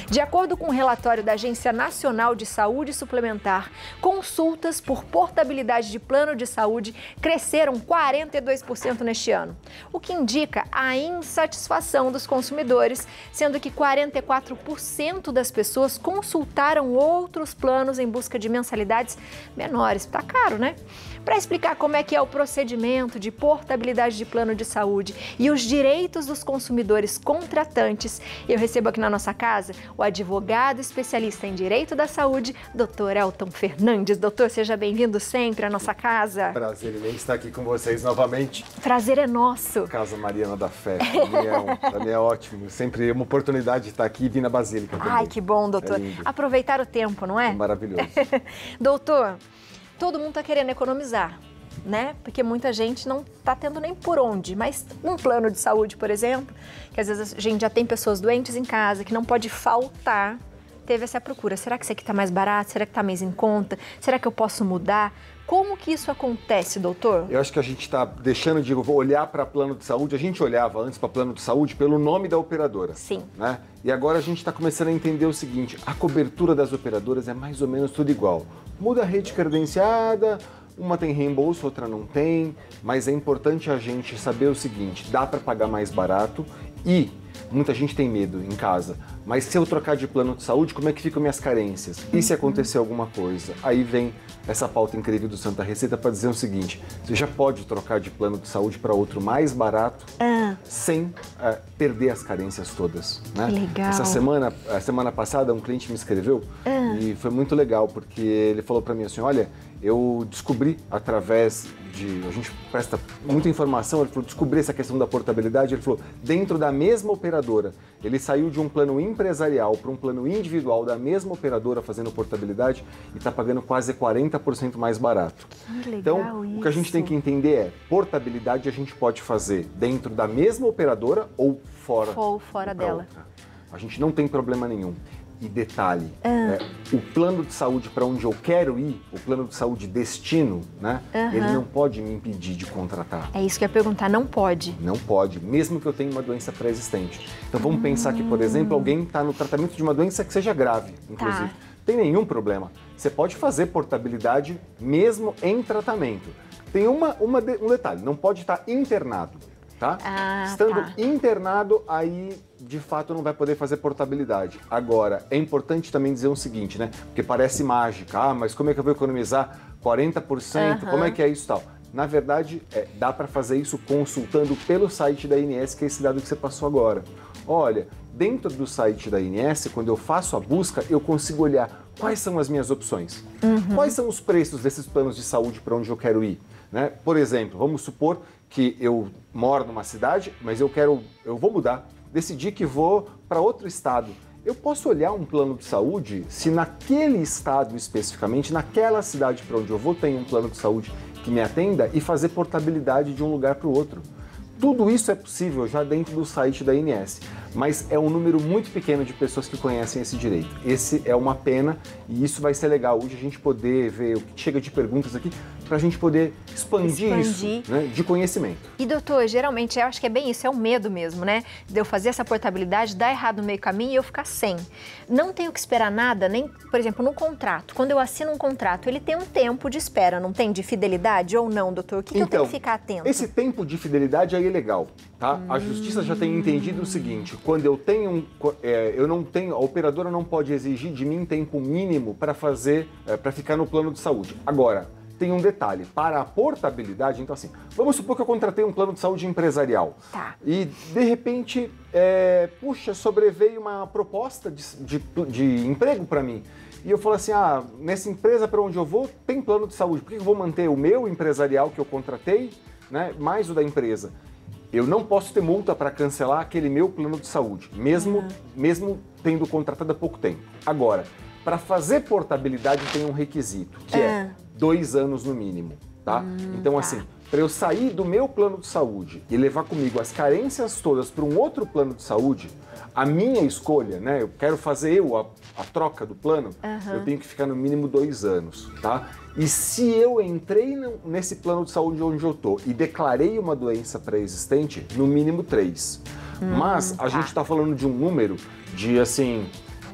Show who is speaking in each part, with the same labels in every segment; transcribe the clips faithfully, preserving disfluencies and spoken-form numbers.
Speaker 1: De acordo com o um relatório da Agência Nacional de Saúde Suplementar, consultas por portabilidade de plano de saúde cresceram quarenta e dois por cento neste ano, o que indica a insatisfação dos consumidores, sendo que quarenta e quatro por cento das pessoas consultaram outros planos em busca de mensalidades menores. Tá caro, né? Para explicar como é que é o procedimento de portabilidade de plano de saúde e os direitos dos consumidores contratantes, eu recebo aqui na nossa casa o advogado especialista em direito da saúde, doutor Elton Fernandes. Doutor, seja bem-vindo sempre à nossa casa.
Speaker 2: Prazer imenso estar aqui com vocês novamente.
Speaker 1: Prazer é nosso.
Speaker 2: Casa Mariana da Fé, para mim é, um, para mim é ótimo. Sempre é uma oportunidade de estar aqui e vir na Basílica também.
Speaker 1: Ai, que bom, doutor. É aproveitar o tempo, não é?
Speaker 2: É maravilhoso.
Speaker 1: Doutor, todo mundo está querendo economizar, né? Porque muita gente não está tendo nem por onde, mas um plano de saúde, por exemplo, que às vezes a gente já tem pessoas doentes em casa, que não pode faltar, teve essa procura. Será que isso aqui está mais barato? Será que está mais em conta? Será que eu posso mudar? Como que isso acontece, doutor?
Speaker 2: Eu acho que a gente está deixando de olhar para plano de saúde. A gente olhava antes para plano de saúde pelo nome da operadora.
Speaker 1: Sim.
Speaker 2: Né? E agora a gente está começando a entender o seguinte, a cobertura das operadoras é mais ou menos tudo igual. Muda a rede credenciada, uma tem reembolso, outra não tem, mas é importante a gente saber o seguinte, dá para pagar mais barato e muita gente tem medo em casa, mas se eu trocar de plano de saúde, como é que ficam minhas carências? E se acontecer alguma coisa? Aí vem essa pauta incrível do Santa Receita para dizer o seguinte, você já pode trocar de plano de saúde para outro mais barato, ah. sem uh, perder as carências todas. Né?
Speaker 1: Legal.
Speaker 2: Essa semana, a semana passada, um cliente me escreveu ah. e foi muito legal, porque ele falou para mim assim, olha, eu descobri através de, a gente presta muita informação, ele falou, descobri essa questão da portabilidade, ele falou, dentro da mesma operadora, ele saiu de um plano empresarial para um plano individual da mesma operadora fazendo portabilidade e está pagando quase quarenta por cento mais barato.
Speaker 1: Que legal.
Speaker 2: Então,
Speaker 1: isso.
Speaker 2: O que a gente tem que entender é, portabilidade a gente pode fazer dentro da mesma operadora ou fora,
Speaker 1: ou fora dela.
Speaker 2: Outra. A gente não tem problema nenhum. E detalhe,
Speaker 1: ah.
Speaker 2: é, o plano de saúde para onde eu quero ir, o plano de saúde destino, né,
Speaker 1: uhum.
Speaker 2: ele não pode me impedir de contratar.
Speaker 1: É isso que eu ia perguntar, não pode?
Speaker 2: Não pode, mesmo que eu tenha uma doença pré-existente. Então vamos hum. pensar que, por exemplo, alguém está no tratamento de uma doença que seja grave, inclusive. Tá. Tem nenhum problema. Você pode fazer portabilidade mesmo em tratamento. Tem uma, uma de, um detalhe, não pode estar internado. Tá?
Speaker 1: Ah,
Speaker 2: Estando
Speaker 1: tá.
Speaker 2: internado, aí de fato não vai poder fazer portabilidade. Agora, é importante também dizer o seguinte, né? Porque parece mágica, ah, mas como é que eu vou economizar quarenta por cento? Uhum. Como é que é isso e tal? Na verdade, é, dá para fazer isso consultando pelo site da I N S, que é esse dado que você passou agora. Olha, dentro do site da I N S, quando eu faço a busca, eu consigo olhar quais são as minhas opções. Uhum. Quais são os preços desses planos de saúde para onde eu quero ir? Né? Por exemplo, vamos supor que eu moro numa cidade, mas eu quero, eu vou mudar, decidi que vou para outro estado. Eu posso olhar um plano de saúde se naquele estado especificamente, naquela cidade para onde eu vou, tem um plano de saúde que me atenda e fazer portabilidade de um lugar para o outro. Tudo isso é possível já dentro do site da I N S, mas é um número muito pequeno de pessoas que conhecem esse direito. Esse é uma pena e isso vai ser legal hoje a gente poder ver o que chega de perguntas aqui para a gente poder expandir, expandir. isso, né, de conhecimento. E
Speaker 1: doutor, geralmente eu acho que é bem isso, é o medo mesmo, né? De eu fazer essa portabilidade, dar errado no meio caminho e eu ficar sem. Não tenho que esperar nada, nem, por exemplo, no contrato. Quando eu assino um contrato, ele tem um tempo de espera, não tem? De fidelidade ou não, doutor? O que,
Speaker 2: então,
Speaker 1: que eu tenho que ficar atento?
Speaker 2: Esse tempo de fidelidade aí é legal, tá? Hum. A justiça já tem entendido o seguinte, quando eu tenho, é, eu não tenho, a operadora não pode exigir de mim tempo mínimo para fazer, é, para ficar no plano de saúde. Agora, tem um detalhe, para a portabilidade, então assim, vamos supor que eu contratei um plano de saúde empresarial.
Speaker 1: Tá.
Speaker 2: E, de repente, é, puxa, sobreveio uma proposta de, de, de emprego para mim. E eu falo assim, ah, nessa empresa para onde eu vou, tem plano de saúde, por que eu vou manter o meu empresarial que eu contratei, né, mais o da empresa? Eu não posso ter multa para cancelar aquele meu plano de saúde, mesmo, uhum. mesmo tendo contratado há pouco tempo. Agora, para fazer portabilidade tem um requisito, que uhum. é dois anos no mínimo, tá? Hum, então, tá. assim, para eu sair do meu plano de saúde e levar comigo as carências todas para um outro plano de saúde, a minha escolha, né? Eu quero fazer eu a, a troca do plano, uhum. eu tenho que ficar no mínimo dois anos, tá? E se eu entrei no, nesse plano de saúde onde eu tô e declarei uma doença pré-existente, no mínimo três. Hum, Mas a tá. gente está falando de um número de, assim,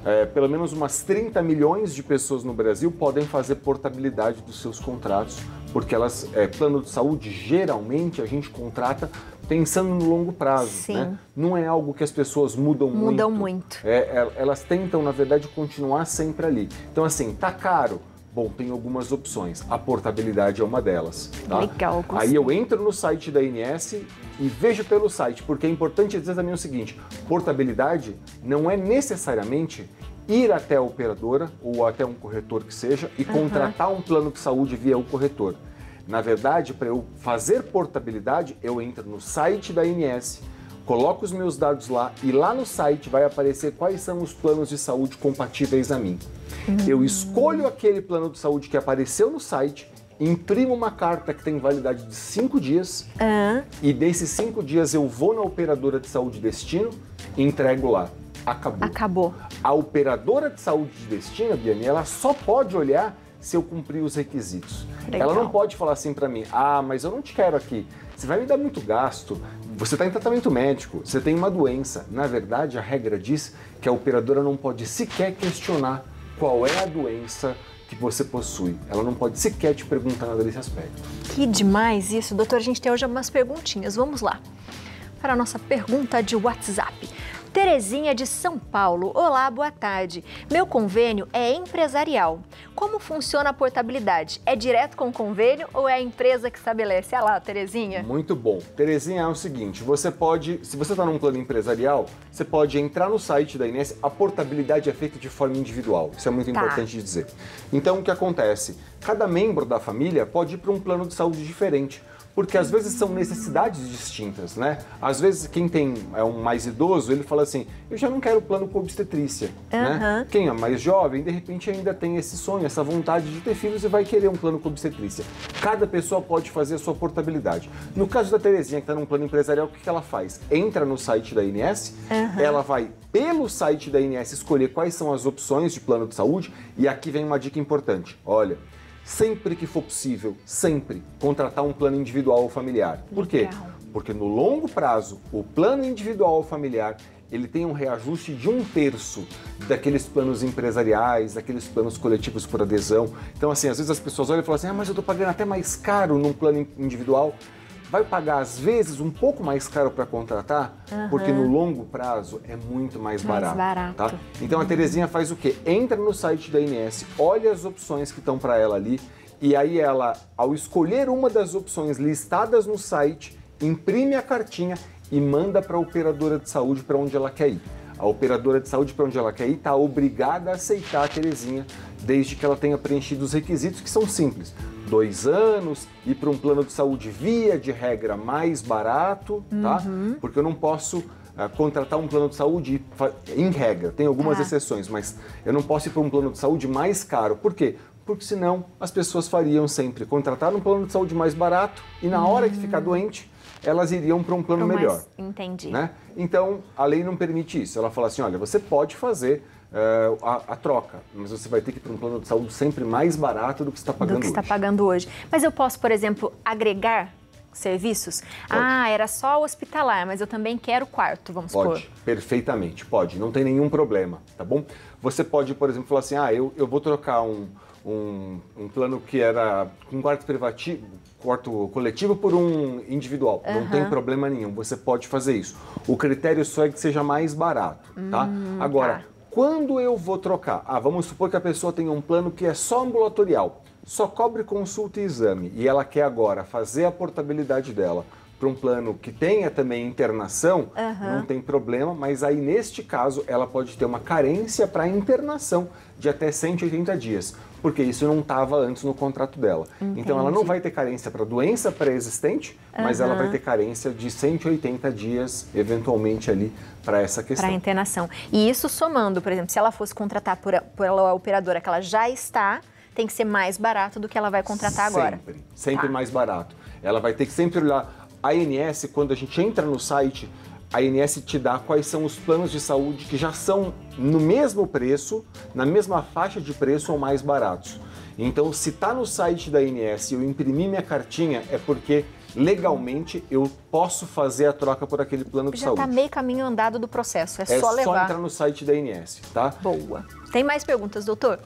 Speaker 2: é, pelo menos umas trinta milhões de pessoas no Brasil podem fazer portabilidade dos seus contratos, porque elas, é, plano de saúde, geralmente a gente contrata pensando no longo prazo,
Speaker 1: Sim.
Speaker 2: né? Não é algo que as pessoas mudam,
Speaker 1: Mudam
Speaker 2: muito.
Speaker 1: muito.
Speaker 2: É, é, elas tentam, na verdade, continuar sempre ali. Então, assim, tá caro? Bom, tem algumas opções. A portabilidade é uma delas. Tá?
Speaker 1: Legal, gostei.
Speaker 2: Aí eu entro no site da A N S e vejo pelo site, porque é importante dizer também o seguinte, portabilidade não é necessariamente ir até a operadora ou até um corretor que seja e contratar um plano de saúde via o corretor. Na verdade, para eu fazer portabilidade, eu entro no site da A N S, coloco os meus dados lá e lá no site vai aparecer quais são os planos de saúde compatíveis a mim. Uhum. Eu escolho aquele plano de saúde que apareceu no site, imprimo uma carta que tem validade de cinco dias uhum. e desses cinco dias eu vou na operadora de saúde destino e entrego lá. Acabou.
Speaker 1: Acabou.
Speaker 2: A operadora de saúde de destino, Biane, ela só pode olhar se eu cumprir os requisitos.
Speaker 1: Legal.
Speaker 2: Ela não pode falar assim para mim, ah, mas eu não te quero aqui, você vai me dar muito gasto, você está em tratamento médico, você tem uma doença. Na verdade, a regra diz que a operadora não pode sequer questionar qual é a doença que você possui. Ela não pode sequer te perguntar nada desse aspecto.
Speaker 1: Que demais isso, doutor. A gente tem hoje algumas perguntinhas. Vamos lá. Para a nossa pergunta de WhatsApp. Terezinha de São Paulo. Olá, boa tarde. Meu convênio é empresarial. Como funciona a portabilidade? É direto com o convênio ou é a empresa que estabelece? Olha lá, Terezinha.
Speaker 2: Muito bom. Terezinha, é o seguinte, você pode, se você está num plano empresarial, você pode entrar no site da A N S, a portabilidade é feita de forma individual. Isso é muito
Speaker 1: tá.
Speaker 2: importante de dizer. Então, o que acontece? Cada membro da família pode ir para um plano de saúde diferente. Porque às vezes são necessidades distintas, né? Às vezes quem tem é um mais idoso, ele fala assim, eu já não quero plano com obstetrícia, uhum. né? Quem é mais jovem, de repente ainda tem esse sonho, essa vontade de ter filhos e vai querer um plano com obstetrícia. Cada pessoa pode fazer a sua portabilidade. No caso da Terezinha, que está num plano empresarial, o que ela faz? Entra no site da A N S, uhum. ela vai pelo site da A N S escolher quais são as opções de plano de saúde e aqui vem uma dica importante. Olha, sempre que for possível, sempre, contratar um plano individual ou familiar. Por quê?
Speaker 1: Legal.
Speaker 2: Porque no longo prazo, o plano individual ou familiar, ele tem um reajuste de um terço daqueles planos empresariais, daqueles planos coletivos por adesão. Então, assim, às vezes as pessoas olham e falam assim, ah, mas eu estou pagando até mais caro num plano individual. Vai pagar, às vezes, um pouco mais caro para contratar, uhum. porque no longo prazo é muito mais, mais barato.
Speaker 1: barato.
Speaker 2: Tá? Então a Terezinha faz o quê? Entra no site da A N S, olha as opções que estão para ela ali, e aí ela, ao escolher uma das opções listadas no site, imprime a cartinha e manda para a operadora de saúde para onde ela quer ir. A operadora de saúde para onde ela quer ir está obrigada a aceitar a Terezinha, desde que ela tenha preenchido os requisitos, que são simples. Dois anos, ir para um plano de saúde via de regra mais barato, tá? Uhum. Porque eu não posso uh, contratar um plano de saúde em regra, tem algumas ah. exceções, mas eu não posso ir para um plano de saúde mais caro. Por quê? Porque senão as pessoas fariam sempre contratar um plano de saúde mais barato e na uhum. hora que ficar doente, elas iriam para um plano
Speaker 1: Pro
Speaker 2: melhor.
Speaker 1: Mais... Entendi.
Speaker 2: Né? Então, a lei não permite isso. Ela fala assim, olha, você pode fazer uh, a, a troca, mas você vai ter que ir para um plano de saúde sempre mais barato do que você está pagando
Speaker 1: do que
Speaker 2: hoje.
Speaker 1: está pagando hoje. Mas eu posso, por exemplo, agregar serviços? Pode. Ah, era só hospitalar, mas eu também quero quarto, vamos supor.
Speaker 2: Pode, perfeitamente, pode. Não tem nenhum problema, tá bom? Você pode, por exemplo, falar assim, ah, eu, eu vou trocar um... Um, um plano que era com um quarto privativo, quarto coletivo por um individual. Uhum. Não tem problema nenhum, você pode fazer isso. O critério só é que seja mais barato, tá? Hum, Agora, tá. quando eu vou trocar? Ah, vamos supor que a pessoa tem um plano que é só ambulatorial, só cobre consulta e exame, e ela quer agora fazer a portabilidade dela para um plano que tenha também internação, uhum. não tem problema, mas aí neste caso ela pode ter uma carência para internação de até cento e oitenta dias, porque isso não estava antes no contrato dela. Entendi. Então ela não vai ter carência para doença pré-existente, uhum. mas ela vai ter carência de cento e oitenta dias, eventualmente ali, para essa questão.
Speaker 1: Para internação. E isso somando, por exemplo, se ela fosse contratar por, pela operadora que ela já está, tem que ser mais barato do que ela vai contratar
Speaker 2: sempre,
Speaker 1: agora.
Speaker 2: Sempre, sempre
Speaker 1: tá.
Speaker 2: mais barato. Ela vai ter que sempre olhar. A A N S, quando a gente entra no site, a A N S te dá quais são os planos de saúde que já são no mesmo preço, na mesma faixa de preço ou mais baratos. Então, se está no site da A N S e eu imprimi minha cartinha, é porque legalmente eu posso fazer a troca por aquele plano de
Speaker 1: Já
Speaker 2: saúde.
Speaker 1: Já está meio caminho andado do processo, é,
Speaker 2: é
Speaker 1: só levar.
Speaker 2: É só entrar no site da A N S, tá?
Speaker 1: Boa. Tem mais perguntas, doutor?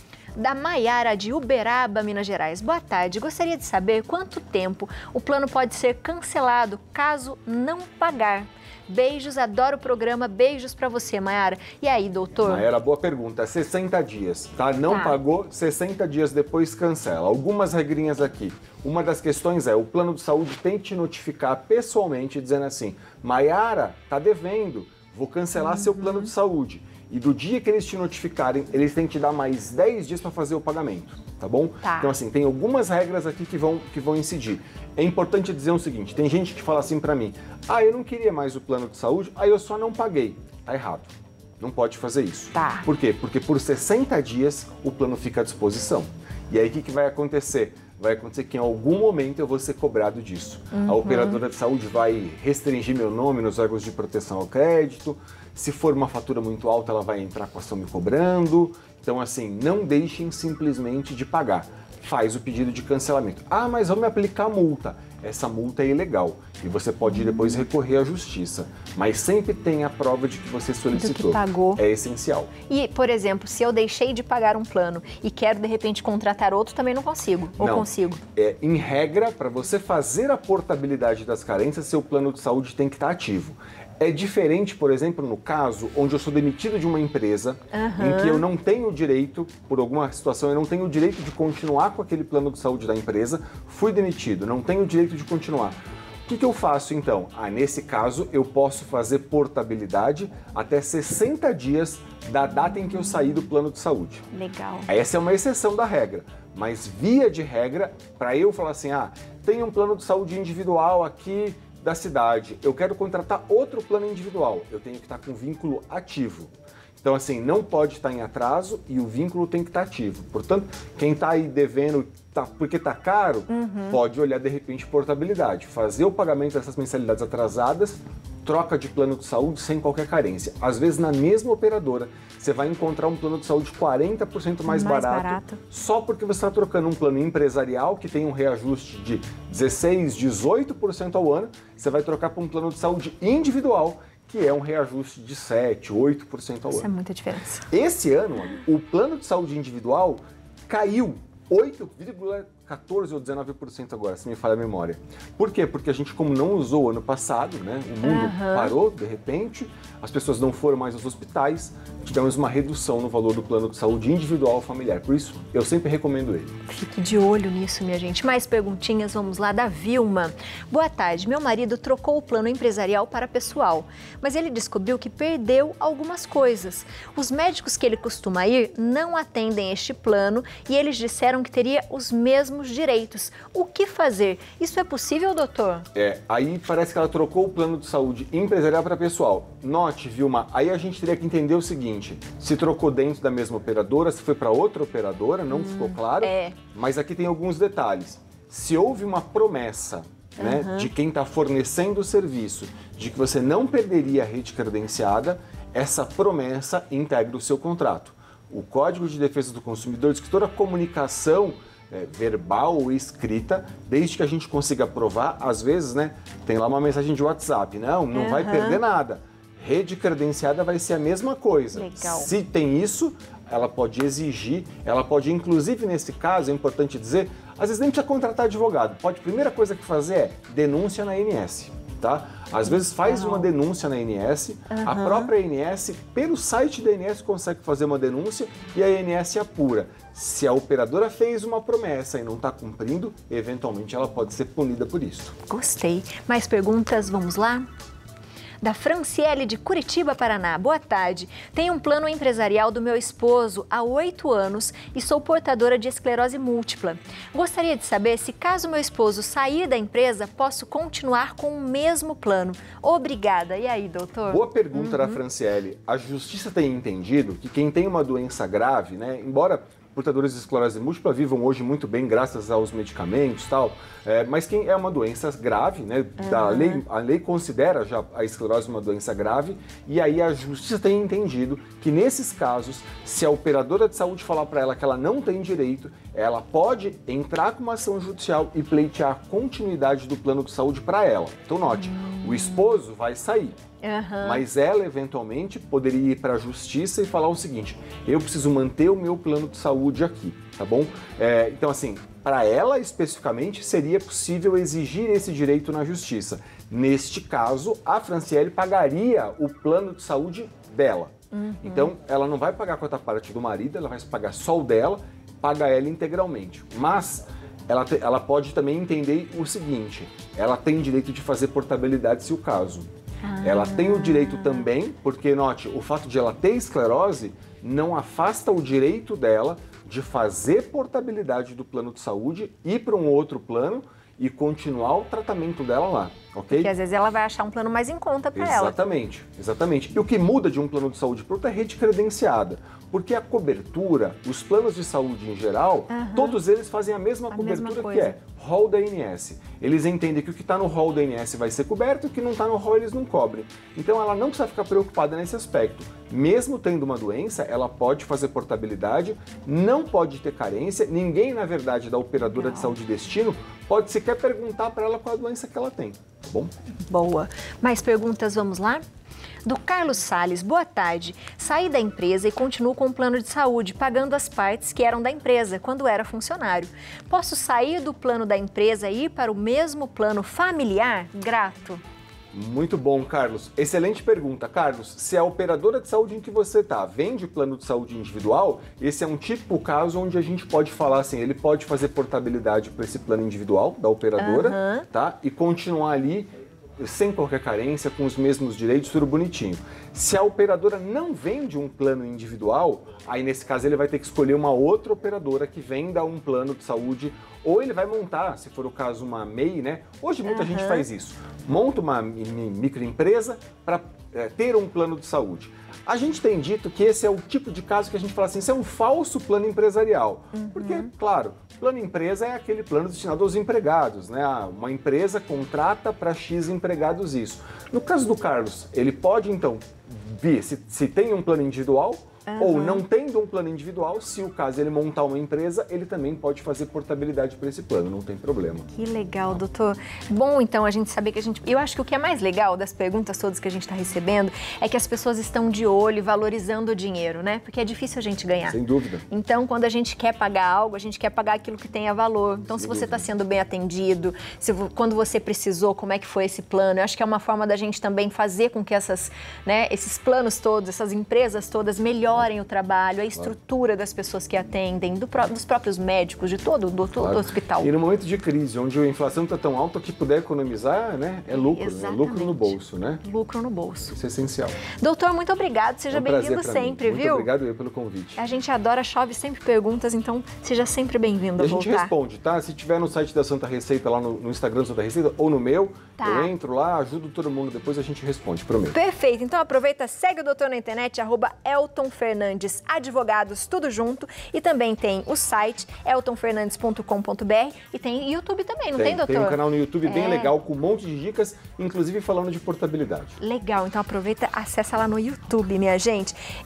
Speaker 1: Da Maiara de Uberaba, Minas Gerais. Boa tarde, gostaria de saber quanto tempo o plano pode ser cancelado caso não pagar. Beijos, adoro o programa, beijos pra você, Maiara. E aí, doutor?
Speaker 2: Maiara, boa pergunta. sessenta dias, tá? Não tá. pagou, sessenta dias depois cancela. Algumas regrinhas aqui. Uma das questões é, o plano de saúde tem que te notificar pessoalmente, dizendo assim, Maiara, tá devendo, vou cancelar uhum. seu plano de saúde. E do dia que eles te notificarem, eles têm que te dar mais dez dias para fazer o pagamento, tá bom?
Speaker 1: Tá.
Speaker 2: Então, assim, tem algumas regras aqui que vão, que vão incidir. É importante dizer o seguinte, tem gente que fala assim para mim, ah, eu não queria mais o plano de saúde, aí eu só não paguei. Tá errado. Não pode fazer isso.
Speaker 1: Tá.
Speaker 2: Por quê? Porque por sessenta dias o plano fica à disposição. E aí o que, que vai acontecer? Vai acontecer que em algum momento eu vou ser cobrado disso. Uhum. A operadora de saúde vai restringir meu nome nos órgãos de proteção ao crédito. Se for uma fatura muito alta, ela vai entrar com a ação me cobrando. Então, assim, não deixem simplesmente de pagar. Faz o pedido de cancelamento. Ah, mas vamos aplicar multa. Essa multa é ilegal e você pode depois recorrer à justiça. Mas sempre tem a prova de que você solicitou.
Speaker 1: Do que pagou.
Speaker 2: É essencial.
Speaker 1: E, por exemplo, se eu deixei de pagar um plano e quero, de repente, contratar outro, também não consigo? Ou
Speaker 2: não.
Speaker 1: consigo?
Speaker 2: É, em regra, para você fazer a portabilidade das carências, seu plano de saúde tem que estar ativo. É diferente, por exemplo, no caso onde eu sou demitido de uma empresa, uhum. em que eu não tenho direito, por alguma situação, eu não tenho o direito de continuar com aquele plano de saúde da empresa, fui demitido, não tenho o direito de continuar. O que, que eu faço então? Ah, nesse caso, eu posso fazer portabilidade até sessenta dias da data em que eu saí do plano de saúde.
Speaker 1: Legal.
Speaker 2: Essa é uma exceção da regra, mas via de regra, para eu falar assim, ah, tem um plano de saúde individual aqui da cidade, eu quero contratar outro plano individual, eu tenho que estar com vínculo ativo. Então, assim, não pode estar em atraso e o vínculo tem que estar ativo. Portanto, quem está aí devendo tá, porque está caro, uhum. pode olhar, de repente, portabilidade. Fazer o pagamento dessas mensalidades atrasadas, troca de plano de saúde sem qualquer carência. Às vezes, na mesma operadora, você vai encontrar um plano de saúde quarenta por cento mais, mais barato, barato, só porque você está trocando um plano empresarial que tem um reajuste de dezesseis, dezoito por cento ao ano, você vai trocar para um plano de saúde individual, que é um reajuste de sete, oito por cento ao ano.
Speaker 1: Isso é muita diferença.
Speaker 2: Esse ano, o plano de saúde individual caiu oito vírgula quatorze ou dezenove por cento agora, se me falha a memória. Por quê? Porque a gente, como não usou ano passado, né? O mundo uhum. parou, de repente, as pessoas não foram mais aos hospitais, tivemos uma redução no valor do plano de saúde individual familiar. Por isso, eu sempre recomendo ele.
Speaker 1: Fique de olho nisso, minha gente. Mais perguntinhas, vamos lá, da Vilma. Boa tarde, meu marido trocou o plano empresarial para pessoal, mas ele descobriu que perdeu algumas coisas. Os médicos que ele costuma ir não atendem este plano e eles disseram que teria os mesmos direitos. O que fazer? Isso é possível, doutor?
Speaker 2: É, aí parece que ela trocou o plano de saúde empresarial para pessoal. Note, Vilma, aí a gente teria que entender o seguinte, se trocou dentro da mesma operadora, se foi para outra operadora, não hum, ficou claro,
Speaker 1: é.
Speaker 2: Mas aqui tem alguns detalhes. Se houve uma promessa, uhum. né, de quem está fornecendo o serviço, de que você não perderia a rede credenciada, essa promessa integra o seu contrato. O Código de Defesa do Consumidor diz que toda comunicação É, verbal ou escrita, desde que a gente consiga provar, às vezes, né, tem lá uma mensagem de WhatsApp, não, não uhum. vai perder nada. Rede credenciada vai ser a mesma coisa.
Speaker 1: Legal.
Speaker 2: Se tem isso, ela pode exigir, ela pode, inclusive nesse caso, é importante dizer, às vezes nem precisa contratar advogado, pode, a primeira coisa que fazer é denúncia na A N S. Tá? Às vezes faz uma denúncia na A N S, uhum. a própria A N S, pelo site da A N S, consegue fazer uma denúncia e a A N S apura. Se a operadora fez uma promessa e não está cumprindo, eventualmente ela pode ser punida por isso.
Speaker 1: Gostei. Mais perguntas? Vamos lá? Da Franciele de Curitiba, Paraná. Boa tarde. Tenho um plano empresarial do meu esposo há oito anos e sou portadora de esclerose múltipla. Gostaria de saber se, caso meu esposo sair da empresa, posso continuar com o mesmo plano. Obrigada. E aí, doutor?
Speaker 2: Boa pergunta uhum. da Franciele. A justiça tem entendido que quem tem uma doença grave, né, embora portadores de esclerose múltipla vivam hoje muito bem graças aos medicamentos e tal, é, mas quem é uma doença grave, né,
Speaker 1: Uhum.
Speaker 2: da lei, a lei considera já a esclerose uma doença grave, e aí a justiça tem entendido que nesses casos, se a operadora de saúde falar para ela que ela não tem direito, ela pode entrar com uma ação judicial e pleitear a continuidade do plano de saúde para ela. Então note, uhum. o esposo vai sair. Uhum. Mas ela, eventualmente, poderia ir para a justiça e falar o seguinte: eu preciso manter o meu plano de saúde aqui, tá bom? É, então, assim, para ela, especificamente, seria possível exigir esse direito na justiça. Neste caso, a Franciele pagaria o plano de saúde dela. Uhum. Então, ela não vai pagar a cota parte do marido, ela vai pagar só o dela, paga ela integralmente. Mas ela, te, ela pode também entender o seguinte: ela tem direito de fazer portabilidade se o caso. Ah. Ela tem o direito também, porque, note, o fato de ela ter esclerose não afasta o direito dela de fazer portabilidade do plano de saúde, ir para um outro plano e continuar o tratamento dela lá, ok?
Speaker 1: Porque às vezes ela vai achar um plano mais em conta para ela.
Speaker 2: Exatamente, exatamente. E o que muda de um plano de saúde para outro é a rede credenciada. Porque a cobertura, os planos de saúde em geral, uhum. todos eles fazem a mesma a cobertura mesma que é rol da A N S. Eles entendem que o que está no rol da A N S vai ser coberto e o que não está no rol eles não cobrem. Então ela não precisa ficar preocupada nesse aspecto. Mesmo tendo uma doença, ela pode fazer portabilidade, não pode ter carência, ninguém, na verdade, da operadora não. de saúde destino pode sequer perguntar para ela qual a doença que ela tem, tá bom?
Speaker 1: Boa. Mais perguntas, vamos lá? Do Carlos Salles, boa tarde. Saí da empresa e continuo com o plano de saúde, pagando as partes que eram da empresa quando era funcionário. Posso sair do plano da empresa e ir para o mesmo plano familiar? Grato.
Speaker 2: Muito bom, Carlos. Excelente pergunta, Carlos. Se a operadora de saúde em que você está vende plano de saúde individual, esse é um típico caso onde a gente pode falar assim, ele pode fazer portabilidade para esse plano individual da operadora, uhum. tá? E continuar ali sem qualquer carência, com os mesmos direitos, tudo bonitinho. Se a operadora não vende um plano individual, aí nesse caso ele vai ter que escolher uma outra operadora que venda um plano de saúde, ou ele vai montar, se for o caso, uma M E I, né? Hoje muita uhum. gente faz isso. Monta uma microempresa para é, ter um plano de saúde. A gente tem dito que esse é o tipo de caso que a gente fala assim, isso é um falso plano empresarial. Uhum. Porque, claro, plano empresa é aquele plano destinado aos empregados, né? Uma empresa contrata para X empregados isso. No caso do Carlos, ele pode, então, ver se, se tem um plano individual, uhum. ou não tendo um plano individual, se o caso ele montar uma empresa, ele também pode fazer portabilidade para esse plano, não tem problema.
Speaker 1: Que legal, doutor. Bom, então, a gente saber que a gente... Eu acho que o que é mais legal das perguntas todas que a gente está recebendo é que as pessoas estão de olho e valorizando o dinheiro, né? Porque é difícil a gente ganhar.
Speaker 2: Sem dúvida.
Speaker 1: Então, quando a gente quer pagar algo, a gente quer pagar aquilo que tenha valor. Então, Sem se você está sendo bem atendido, se, quando você precisou, como é que foi esse plano? Eu acho que é uma forma da gente também fazer com que essas, né, esses planos todos, essas empresas todas melhorem o trabalho, a estrutura das pessoas que atendem, do, dos próprios médicos, de todo, do, claro. do hospital.
Speaker 2: E no momento de crise, onde a inflação está tão alta que puder economizar, né, é lucro, né? Lucro no bolso, né?
Speaker 1: Lucro no bolso.
Speaker 2: Isso é essencial.
Speaker 1: Doutor, muito obrigado, seja é um bem-vindo sempre,
Speaker 2: mim.
Speaker 1: viu?
Speaker 2: Muito obrigado eu pelo convite.
Speaker 1: A gente adora, chove sempre perguntas, então seja sempre bem-vindo a voltar.
Speaker 2: A gente responde, tá? Se tiver no site da Santa Receita, lá no, no Instagram da Santa Receita, ou no meu, tá. eu entro lá, ajudo todo mundo, depois a gente responde, prometo.
Speaker 1: Perfeito, então aproveita, segue o doutor na internet, arroba Elton Fernandes Advogados, tudo junto, e também tem o site elton fernandes ponto com ponto br e tem YouTube também, não tem, tem doutor?
Speaker 2: Tem um canal no YouTube é. bem legal, com um monte de dicas, inclusive falando de portabilidade.
Speaker 1: Legal, então aproveita, acessa lá no YouTube, minha gente.